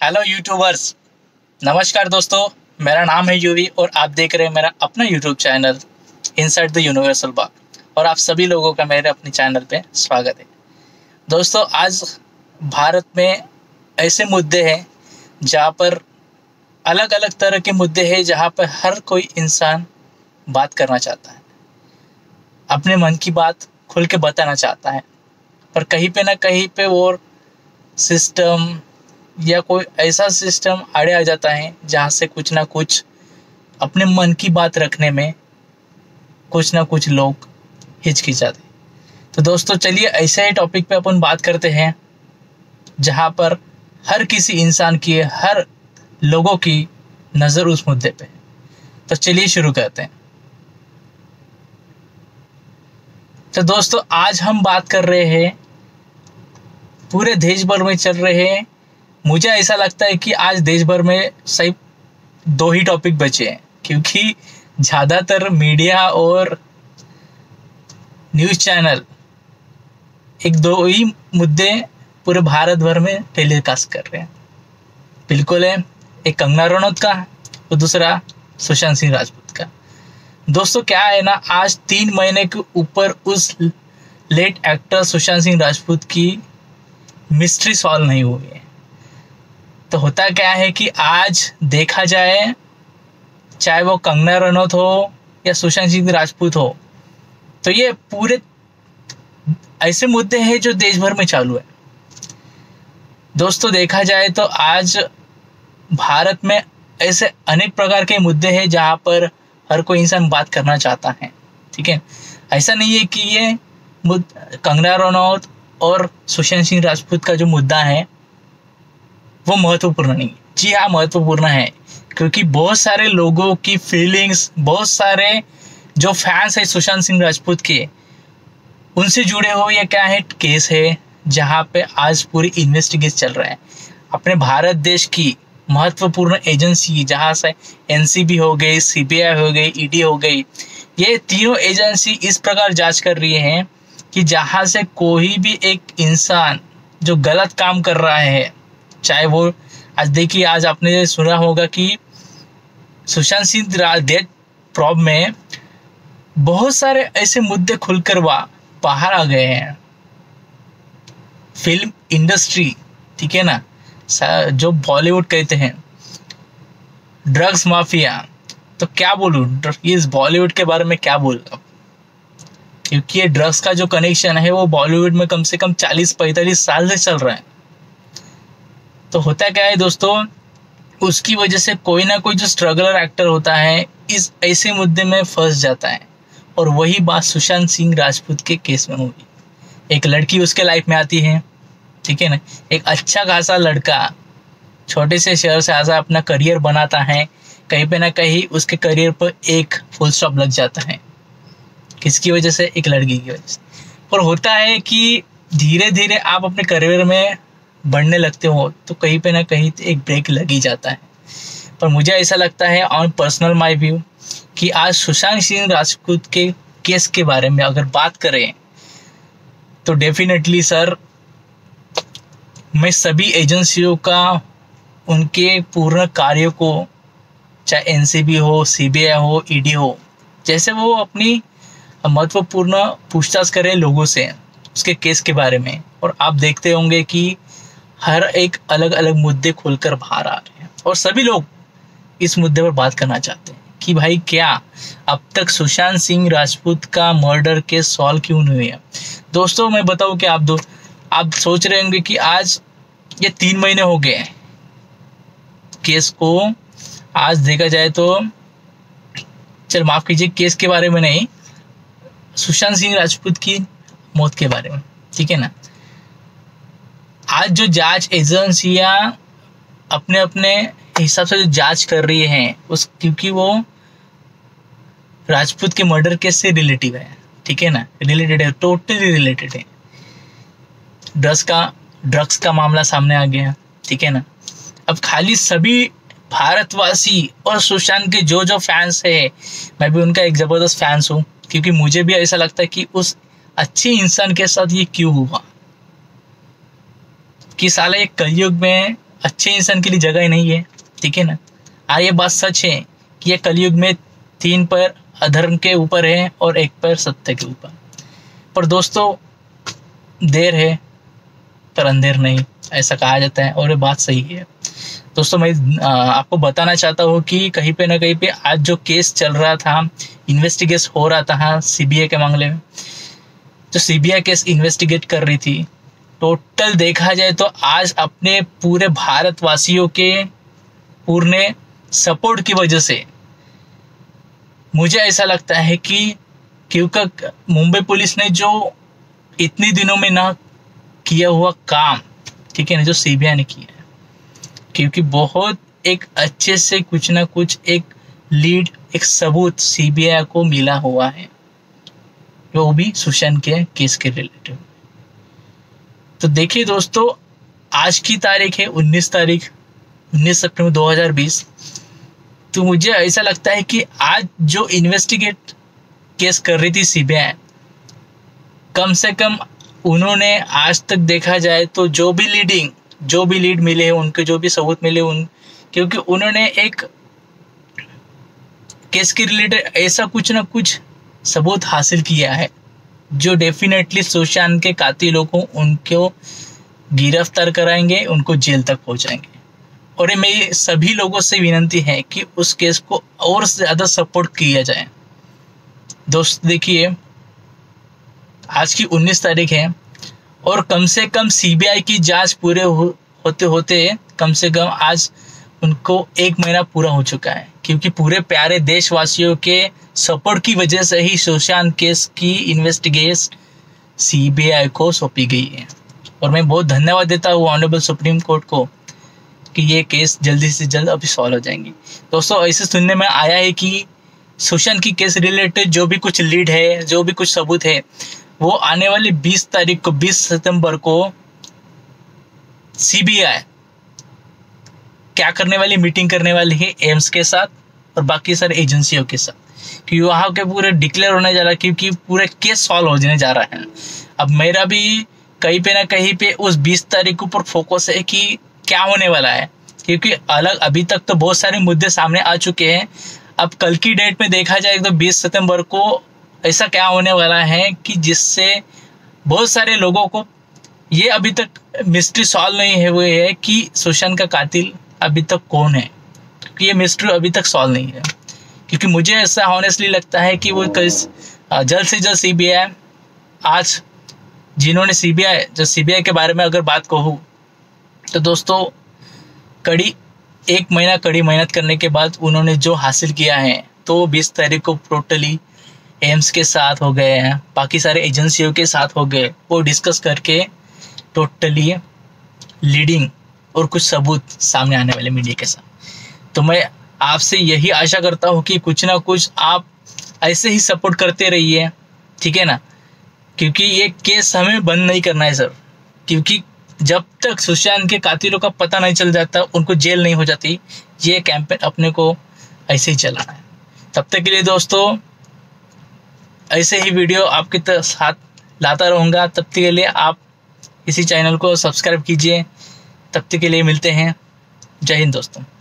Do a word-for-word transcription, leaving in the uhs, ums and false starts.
Hello YouTubers. नमस्कार दोस्तों, मेरा नाम है यूवी और आप देख रहे हैं मेरा अपना YouTube channel inside the universal bag. और आप सभी लोगों का मेरे अपने चैनल पे स्वागत है। दोस्तों, आज भारत में ऐसे मुद्दे हैं जहाँ पर अलग अलग तरह के मुद्दे हैं, जहाँ पर हर कोई इंसान बात करना चाहता है, अपने मन की बात खुल के बताना चाहता है। पर कहीं पे ना कहीं पे वो सिस्टम या कोई ऐसा सिस्टम आड़े आ जाता है जहाँ से कुछ ना कुछ अपने मन की बात रखने में कुछ ना कुछ लोग हिचकिचाते। तो दोस्तों, चलिए ऐसे ही टॉपिक पे अपन बात करते हैं जहाँ पर हर किसी इंसान की, हर लोगों की नज़र उस मुद्दे पे। तो चलिए शुरू करते हैं। तो दोस्तों, आज हम बात कर रहे हैं पूरे देश भर में चल रहे हैं। मुझे ऐसा लगता है कि आज देश भर में सिर्फ दो ही टॉपिक बचे हैं, क्योंकि ज़्यादातर मीडिया और न्यूज़ चैनल एक दो ही मुद्दे पूरे भारत भर में टेलीकास्ट कर रहे हैं। बिल्कुल है, एक कंगना रनौत का और दूसरा सुशांत सिंह राजपूत का। दोस्तों, क्या है ना, आज तीन महीने के ऊपर उस लेट एक्टर सुशांत सिंह राजपूत की मिस्ट्री सॉल्व नहीं हुई है। तो होता क्या है कि आज देखा जाए, चाहे वो कंगना रनौत हो या सुशांत सिंह राजपूत हो, तो ये पूरे ऐसे मुद्दे हैं जो देश भर में चालू है। दोस्तों, देखा जाए तो आज भारत में ऐसे अनेक प्रकार के मुद्दे हैं जहाँ पर हर कोई इंसान बात करना चाहता है। ठीक है, ऐसा नहीं है कि ये कंगना रनौत और सुशांत सिंह राजपूत का जो मुद्दा है वो महत्वपूर्ण नहीं। जी हाँ, महत्वपूर्ण है, क्योंकि बहुत सारे लोगों की फीलिंग्स, बहुत सारे जो फैंस है सुशांत सिंह राजपूत के, उनसे जुड़े हुए ये क्या है केस है जहाँ पे आज पूरी इन्वेस्टिगेशन चल रहा है। अपने भारत देश की महत्वपूर्ण एजेंसी, जहाँ से एनसीबी हो गई, सीबीआई हो गई, ईडी हो गई, ये तीनों एजेंसी इस प्रकार जांच कर रही हैं कि जहाँ से कोई भी एक इंसान जो गलत काम कर रहा है, चाहे वो आज देखिए, आज आपने सुना होगा कि सुशांत सिंह डेथ प्रॉब में बहुत सारे ऐसे मुद्दे खुलकर बाहर आ गए हैं। फिल्म इंडस्ट्री, ठीक है ना, जो बॉलीवुड कहते हैं, ड्रग्स माफिया, तो क्या बोलूँ, ये इस बॉलीवुड के बारे में क्या बोलूँ, क्योंकि ये ड्रग्स का जो कनेक्शन है वो बॉलीवुड में कम से कम चालीस पैंतालीस साल से चल रहा है। तो होता क्या है दोस्तों, उसकी वजह से कोई ना कोई जो स्ट्रगलर एक्टर होता है इस ऐसे मुद्दे में फंस जाता है। और वही बात सुशांत सिंह राजपूत के केस में हुई। एक लड़की उसके लाइफ में आती है, ठीक है ना, एक अच्छा खासा लड़का छोटे से शहर से आजा अपना करियर बनाता है, कहीं पे ना कहीं उसके करियर पर एक फुल स्टॉप लग जाता है। किसकी वजह से? एक लड़की की वजह से। पर होता है कि धीरे धीरे आप अपने करियर में बढ़ने लगते हो तो कहीं पे ना कहीं एक ब्रेक लग ही जाता है। पर मुझे ऐसा लगता है, ऑन पर्सनल माय व्यू, कि आज सुशांत सिंह राजपूत के केस के बारे में अगर बात करें तो डेफिनेटली सर, मैं सभी एजेंसियों का, उनके पूर्ण कार्यों को, चाहे एनसीबी हो, सीबीआई हो, ईडी हो, जैसे वो अपनी महत्वपूर्ण पूछताछ करें लोगों से उसके केस के बारे में, और आप देखते होंगे कि हर एक अलग अलग मुद्दे खुलकर बाहर आ रहे हैं और सभी लोग इस मुद्दे पर बात करना चाहते हैं कि भाई, क्या अब तक सुशांत सिंह राजपूत का मर्डर केस सॉल्व क्यों नहीं हुआ है। दोस्तों, मैं बताऊं कि आप दो आप सोच रहे होंगे कि आज ये तीन महीने हो गए केस को। आज देखा जाए तो, चल माफ कीजिए, केस के बारे में नहीं, सुशांत सिंह राजपूत की मौत के बारे में, ठीक है ना। आज जो जांच एजेंसियां अपने अपने हिसाब से जो जांच कर रही हैं उस, क्योंकि वो राजपूत के मर्डर केस से रिलेटिव है, ठीक है ना, रिलेटेड है, टोटली रिलेटेड है। ड्रग्स का ड्रग्स का मामला सामने आ गया, ठीक है ना। अब खाली सभी भारतवासी और सुशांत के जो जो फैंस है, मैं भी उनका एक जबरदस्त फैंस हूँ, क्योंकि मुझे भी ऐसा लगता है कि उस अच्छे इंसान के साथ ये क्यों हुआ, कि साला एक कलयुग में अच्छे इंसान के लिए जगह ही नहीं है, ठीक है ना। हाँ, ये बात सच है कि ये कलयुग में तीन पैर अधर्म के ऊपर है और एक पैर सत्य के ऊपर। पर दोस्तों, देर है पर अंधेर नहीं, ऐसा कहा जाता है और ये बात सही है। दोस्तों, मैं आ, आपको बताना चाहता हूँ कि कहीं पे ना कहीं पे आज जो केस चल रहा था, इन्वेस्टिगेट हो रहा था सीबीआई के मामले में, जो सीबीआई केस इन्वेस्टिगेट कर रही थी, टोटल देखा जाए तो आज अपने पूरे भारतवासियों के पूर्ण सपोर्ट की वजह से मुझे ऐसा लगता है कि क्योंकि मुंबई पुलिस ने जो इतने दिनों में ना किया हुआ काम, ठीक है ना, जो सीबीआई ने किया है, क्योंकि बहुत एक अच्छे से कुछ ना कुछ एक लीड, एक सबूत सीबीआई को मिला हुआ है, वो भी सुशांत के केस के रिलेटेड। तो देखिए दोस्तों, आज की तारीख है उन्नीस तारीख उन्नीस सितंबर दो हज़ार बीस। तो मुझे ऐसा लगता है कि आज जो इन्वेस्टिगेट केस कर रही थी सीबीआई, कम से कम उन्होंने आज तक देखा जाए तो जो भी लीडिंग जो भी लीड मिले हैं, उनके जो भी सबूत मिले उन क्योंकि उन्होंने एक केस के रिलेटेड ऐसा कुछ ना कुछ सबूत हासिल किया है जो डेफिनेटली सुशांत के कातिलों को उनको गिरफ्तार कराएंगे, उनको जेल तक पहुंचाएंगे। और मेरी सभी लोगों से विनती है कि उस केस को और ज़्यादा सपोर्ट किया जाए। दोस्त देखिए, आज की उन्नीस तारीख है और कम से कम सीबीआई की जांच पूरे हो, होते होते कम से कम आज उनको एक महीना पूरा हो चुका है, क्योंकि पूरे प्यारे देशवासियों के सपोर्ट की वजह से ही सुशांत केस की इन्वेस्टिगेशन सीबीआई को सौंपी गई है। और मैं बहुत धन्यवाद देता हूँ ऑनरेबल सुप्रीम कोर्ट को कि ये केस जल्दी से जल्द अभी सॉल्व हो जाएंगी। दोस्तों, ऐसे सुनने में आया है कि सुशांत की केस रिलेटेड जो भी कुछ लीड है, जो भी कुछ सबूत है, वो आने वाली बीस तारीख को बीस सितंबर को सीबीआई क्या करने वाली, मीटिंग करने वाली है एम्स के साथ और बाकी सारे एजेंसियों के साथ, क्योंकि वहाँ के पूरे डिक्लेयर होने जा रहा है, क्योंकि पूरे केस सॉल्व होने जा रहा है। अब मेरा भी कहीं पे ना कहीं पे उस बीस तारीख के ऊपर फोकस है कि क्या होने वाला है, क्योंकि अलग अभी तक तो बहुत सारे मुद्दे सामने आ चुके हैं। अब कल की डेट में देखा जाए तो बीस सितंबर को ऐसा क्या होने वाला है कि जिससे बहुत सारे लोगों को ये अभी तक मिस्ट्री सॉल्व नहीं है हुई है कि सुशांत का कातिल अभी तक कौन है, क्योंकि ये मिस्ट्री अभी तक सॉल्व नहीं है। क्योंकि मुझे ऐसा ऑनेस्टली लगता है कि वो केस जल्द से जल्द सीबीआई, आज जिन्होंने सीबीआई जो सीबीआई के बारे में अगर बात कहूँ तो दोस्तों, कड़ी एक महीना कड़ी मेहनत करने के बाद उन्होंने जो हासिल किया है, तो बीस तारीख को टोटली एम्स के साथ हो गए हैं, बाकी सारे एजेंसियों के साथ हो गए, वो डिस्कस करके टोटली लीडिंग और कुछ सबूत सामने आने वाले मीडिया के साथ। तो मैं आपसे यही आशा करता हूँ कि कुछ ना कुछ आप ऐसे ही सपोर्ट करते रहिए, ठीक है ना, क्योंकि ये केस हमें बंद नहीं करना है सर। क्योंकि जब तक सुशांत के कातिलों का पता नहीं चल जाता, उनको जेल नहीं हो जाती, ये कैंपेन अपने को ऐसे ही चलाना है। तब तक के लिए दोस्तों, ऐसे ही वीडियो आपके साथ लाता रहूँगा। तब तक के लिए आप इसी चैनल को सब्सक्राइब कीजिए। तब तक के लिए मिलते हैं। जय हिंद दोस्तों।